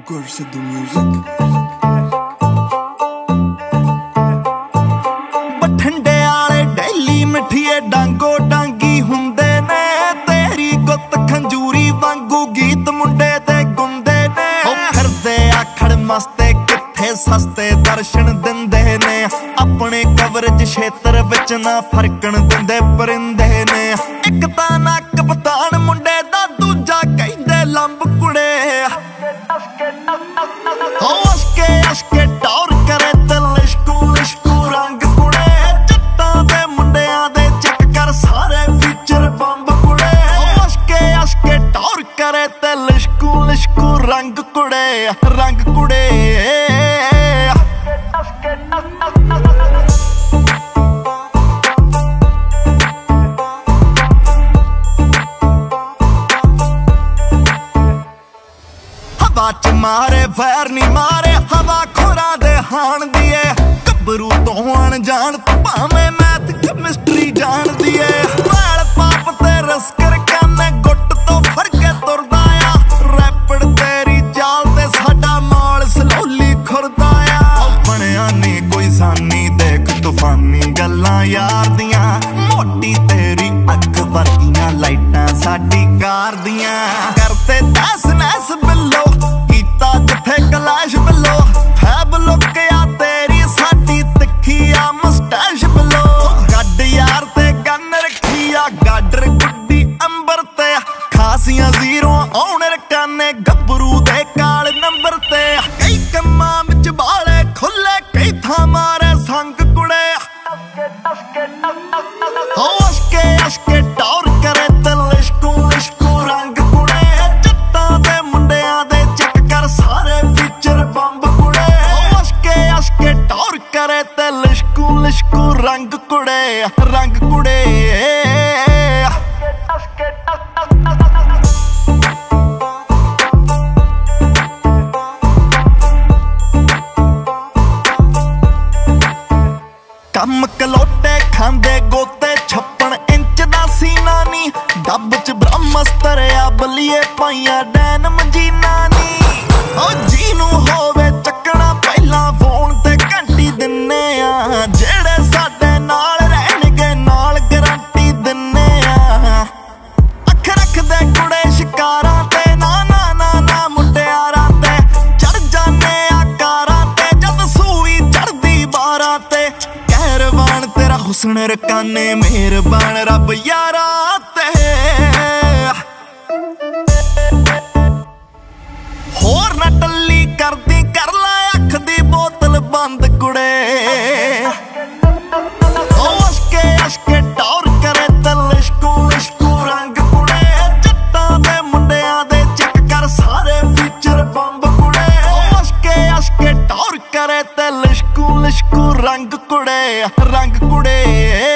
Gor Sidhu Music। बठिंडे आले daily मिठिए डांगो Dangi हुंदे ने, तेरी गुत खंजूरी वांगू गीत मुंडे ते गुंदे ने। फिरदे आखड़ मस्ते किथे सस्ते दर्शन दिंदे ने, अपने कवरेज क्षेत्र विच ना फरकण दिंदे परिंदे ने। एक तां नक पतान मुंडे दा, दूजा कहंदे लंब कुड़े। अशके अशके टौर करे ते लिशकू लिशकू रंग कुड़े। जट्टां दे मुंडियां दे चेक कर सारे फीचर बंब कुड़े। अशके अशके टौर करे ते लिशकू लिशकू रंग कुड़े, रंग कुड़े। हवा च मारे फैर नी मारे, हवा खोरा दे हाण दिए। गब्बरू तो अनजान भावें मैथ केमिस्ट्री जान दिए। मैल पाप ते रस्कर काने गुट तो फड़ के तुरदा आ। रैपिड तेरी चाल ते साडा माल स्लोली खुरदा आ। बनिया नी कोई सानी देख तूफानी गल्लां यार दियां। मोटी तेरी अख वर्गियां लाइटां साडी कार दियां। करते दस नैस बिल्लो कलाश बिलो, फैब लुकिया तेरी साडी तिखिया मुस्टैश बिलो। गड्ड यार ते गन रखिया गाडर गुड्डी अंबर ते। खासियां जीरो आउण रकाने गब्बरू दे काल नंबर ते। कई कम्मां विच बाले खुले, कई थां मारे संग कुड़े। अशके अशके टौर करे ते लिशकू लिशकू रंग कुड़े। जट्टां दे मुंडियां दे चेक कर सारे फीचर बंब कुड़े। अशके अशके टौर करे ते लिशकू लिशकू रंग कुड़े, रंग कुड़े। कम कलोटे खांदे गोते 56 इंच दा सीना नी। डब च ब्रह्मस्त्र आ बलिए पाइया डैन मजीना नी। जीनू होवे चकना पहला फोन ते घंटी दिन्ने आ। जेड़े साडे नाल रहणगे नाल गारंटी दिन्ने आ। अख रखदे कुड़े शिकारां ते, ना ना ना ना मुंडियारां ते। चढ़ जाने आकारां ते जद सूई चढ़दी बारां ते। कहरवान तेरा हुस्न रकाने मेहरबान रब यारा ते। होर ना टल्ली करदी कर लै अख दी बोतल बंद कुड़े। अशके अशके टौर करे ते लिशकू लिशकू रंग कुड़े। जट्टां दे मुंडियां दे चेक कर सारे फीचर बंब कुड़े। अशके अशके टौर करे ते लिशकू लिशकू रंग कुड़े, रंग कुड़े।